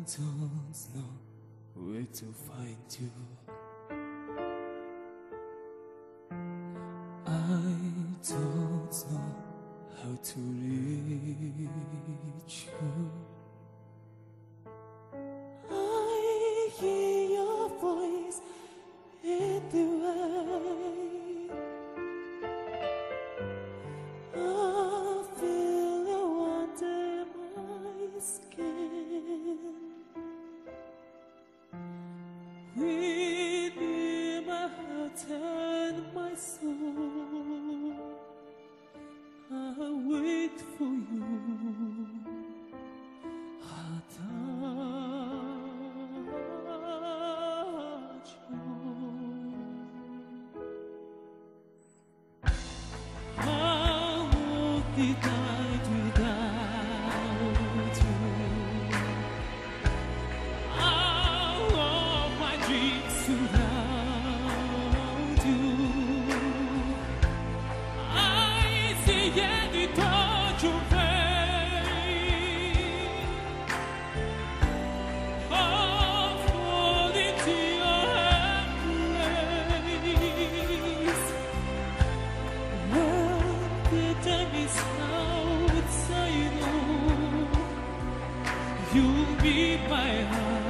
don't know where to find you. I don't know how to reach you. I hear your voice in the rain. I feel you under my skin. Within my heart and my soul, I wait for you. How did I do without you? All of my dreams surround you. I see any touch of faith, of quality embrace. When the time is out, I know you'll be my heart.